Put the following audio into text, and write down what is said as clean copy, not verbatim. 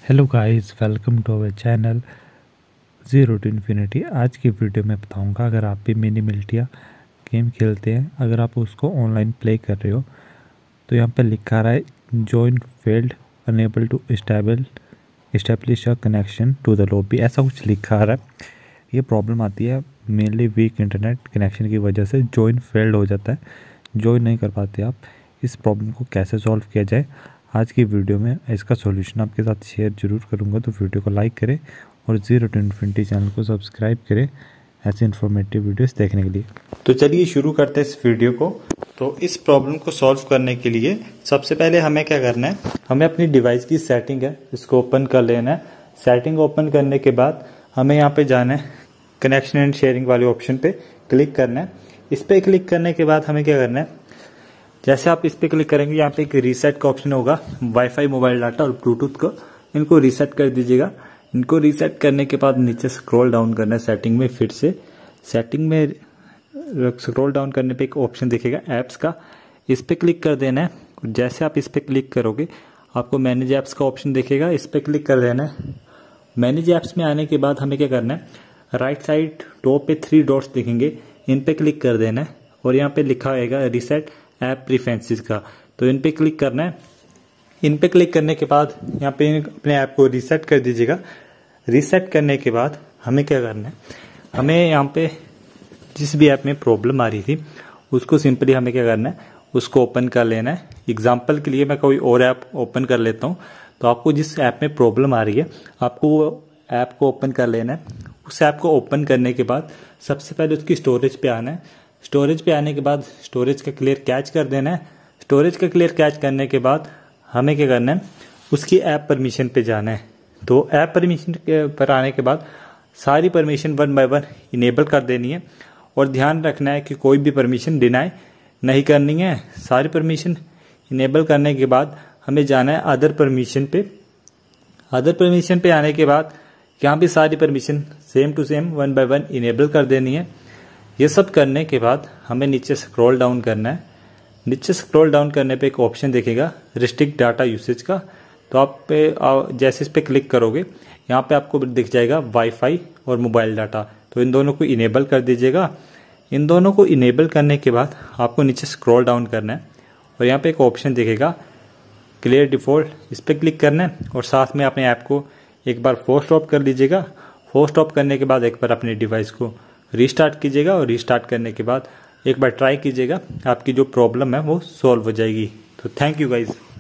Hello guys, welcome to our channel zero to infinity. आज की video में बताऊंगा, अगर आप भी मिनी मिल्टिया गेम खेलते हैं, अगर आप उसको ऑनलाइन प्ले कर रहे हो तो यहाँ पे लिखा रहा है join failed unable to establish a connection to the lobby, ऐसा कुछ लिखा रहा है। ये प्रॉब्लम आती है मेनली वीक इंटरनेट कनेक्शन की वजह से, जॉइन फेल्ड हो जाता है, जॉइन नहीं कर पाते आप। इस प्रॉब्लम को कैसे सॉल्व किया जाए, आज की वीडियो में इसका सॉल्यूशन आपके साथ शेयर जरूर करूंगा। तो वीडियो को लाइक करें और ज़ीरो टू इन्फिनिटी चैनल को सब्सक्राइब करें ऐसे इन्फॉर्मेटिव वीडियोस देखने के लिए। तो चलिए शुरू करते हैं इस वीडियो को। तो इस प्रॉब्लम को सॉल्व करने के लिए सबसे पहले हमें क्या करना है, हमें अपनी डिवाइस की सेटिंग है इसको ओपन कर लेना है। सेटिंग ओपन करने के बाद हमें यहाँ पे जाना है, कनेक्शन एंड शेयरिंग वाले ऑप्शन पे क्लिक करना है। इस पे क्लिक करने के बाद हमें क्या करना है, जैसे आप इस पे क्लिक करेंगे यहाँ पे एक रीसेट का ऑप्शन होगा, वाईफाई, मोबाइल डाटा और ब्लूटूथ को इनको रीसेट कर दीजिएगा। इनको रीसेट करने के बाद नीचे स्क्रॉल डाउन करना है सेटिंग में, फिर से सेटिंग में स्क्रॉल डाउन करने पे एक ऑप्शन दिखेगा ऐप्स का, इस पे क्लिक कर देना है। जैसे आप इस पे क्लिक करोगे आपको मैनेज ऐप्स का ऑप्शन दिखेगा, इस पे क्लिक कर देना है। मैनेज ऐप्स में आने के बाद हमें क्या करना है, राइट साइड टॉप पे 3 डॉट्स दिखेंगे, इन पे क्लिक कर देना है और यहाँ पे लिखा होगा रीसेट ऐप प्रेफरेंसेस का, तो इन पे क्लिक करना है। इन पे क्लिक करने के बाद यहाँ पे अपने ऐप को रीसेट कर दीजिएगा। रीसेट करने के बाद हमें क्या करना है, हमें यहाँ पे जिस भी ऐप में प्रॉब्लम आ रही थी उसको सिंपली हमें क्या करना है, उसको ओपन कर लेना है। एग्जाम्पल के लिए मैं कोई और ऐप ओपन कर लेता हूँ। तो आपको जिस ऐप में प्रॉब्लम आ रही है आपको वो ऐप को ओपन कर लेना है। उस ऐप को ओपन करने के बाद सबसे पहले उसकी स्टोरेज पे आना है। स्टोरेज पे आने के बाद स्टोरेज का क्लियर कैच कर देना है। स्टोरेज का क्लियर कैच करने के बाद हमें क्या करना है, उसकी ऐप परमिशन पे जाना है। तो ऐप परमिशन पर आने के बाद सारी परमिशन 1 बाय 1 इनेबल कर देनी है और ध्यान रखना है कि कोई भी परमिशन डिनाई नहीं करनी है। सारी परमिशन इनेबल करने के बाद हमें जाना है अदर परमिशन पे। अदर परमिशन पे आने के बाद यहाँ भी सारी permission same to same 1 by 1 enable कर देनी है। ये सब करने के बाद हमें नीचे स्क्रॉल डाउन करना है। नीचे स्क्रॉल डाउन करने पे एक ऑप्शन दिखेगा रिस्ट्रिक्ट डाटा यूसेज का, तो आप पे जैसे इस पे क्लिक करोगे यहाँ पे आपको दिख जाएगा वाईफाई और मोबाइल डाटा, तो इन दोनों को इनेबल कर दीजिएगा। इन दोनों को इनेबल करने के बाद आपको नीचे स्क्रॉल डाउन करना है और यहाँ पे एक ऑप्शन दिखेगा क्लियर डिफ़ॉल्ट, इस पर क्लिक करना है और साथ में अपने ऐप को एक बार फोर्स स्टॉप कर लीजिएगा। फोर्स स्टॉप करने के बाद एक बार अपने डिवाइस को रीस्टार्ट कीजिएगा और रीस्टार्ट करने के बाद एक बार ट्राई कीजिएगा, आपकी जो प्रॉब्लम है वो सॉल्व हो जाएगी। तो थैंक यू गाइज।